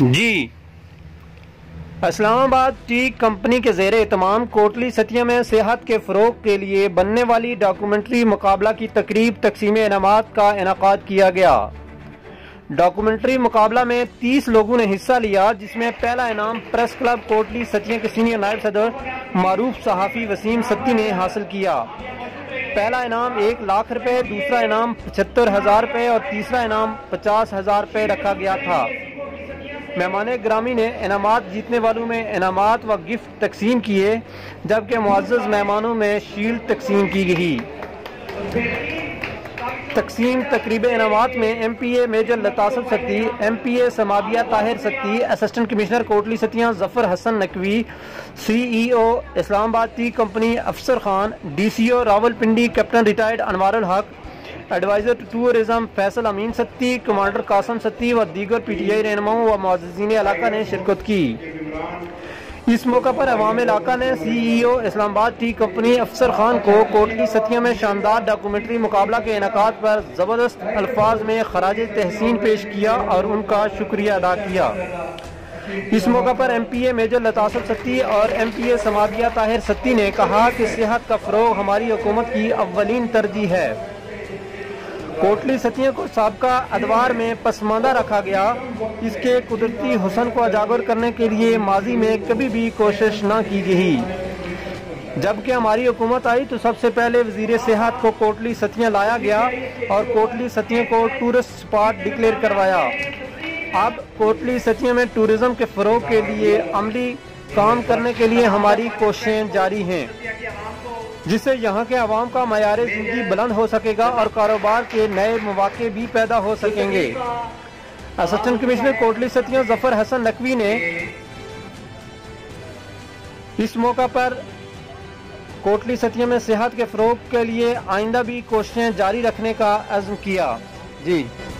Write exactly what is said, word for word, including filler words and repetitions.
جی اسلام آباد T company کے زیر اہتمام کوٹلی ستیہ میں صحت کے فروغ کے لیے بننے والی ڈاکومنٹری مقابلہ کی تقریب تقسیم انعامات کا انعقاد کیا گیا۔ ڈاکومنٹری مقابلہ میں تیس لوگوں نے حصہ لیا، جس میں پہلا انعام پریس کلب کوٹلی ستیہ کے سینئر نائب صدر معروف صحافی وسیم ستی نے حاصل کیا۔ پہلا انعام ایک لاکھ روپے، دوسرا انعام پچہتر ہزار روپے اور تیسرا انعام پچاس ہزار روپے رکھا گیا تھا۔ مہمان گرامی نے انعامات جیتنے والوں میں انعامات و گفٹ تقسیم کیے، جبکہ معزز مہمانوں میں شیلڈ تقسیم کی گئی۔ تقسیم تقریب انعامات میں ایم پی اے میجر لطاسب ستی، ایم پی اے سمابیہ Tahir Satti, assistant commissioner Kotli Satia Zafar Hassan Naqvi, C E O Islamabad T company Afsar Khan, D C O Rawalpindi captain retired Anwar ul-Haq, adviser to tourism Faisal Amin Satti, commander Qasim Satti و دیگر پی ٹی آئی رہنماؤں و معززین علاقہ نے شرکت کی۔ اس موقع پر عوام علاقہ نے سی E O Islamabad T company Afsar Khan کو کوٹلی ستیہ میں شاندار ڈاکومنٹری مقابلہ کے انعقاد پر زبردست الفاظ میں خراج تحسین پیش کیا اور ان کا شکریہ ادا کیا۔ اس موقع پر ایم پی اے میجر لطاسب ستی اور ایم پی اے سمابیہ طاہر ستی نے کہا کہ صحت کا فروغ ہماری حکومت کی اولین ترجیح ہے۔ کوٹلی ستیہ کو سابقہ ادوار میں پسماندہ رکھا گیا۔ اس کے قدرتی حسن کو اجاگر کرنے کے لیے ماضی میں کبھی بھی کوشش نہ کی گئی۔ جبکہ ہماری حکومت آئی تو سب سے پہلے وزیر صحت کو کوٹلی ستیہ لایا گیا اور کوٹلی ستیہ کو ٹورسٹ اسپاٹ ڈکلیئر کروایا۔ اب کوٹلی ستیہ میں ٹورزم کے فروغ کے لیے عملی کام کرنے کے لیے ہماری کوششیں جاری ہیں، جس سے یہاں کے عوام کا معیار زندگی بلند ہو سکے گا اور کاروبار کے نئے مواقع بھی پیدا ہو سکیں گے۔ اسسٹنٹ کمشنر کوٹلی ستیہ ظفر حسن نقوی نے اس موقع پر کوٹلی ستیہ میں صحت کے فروغ کے لیے آئندہ بھی کوششیں جاری رکھنے کا عزم کیا۔ جی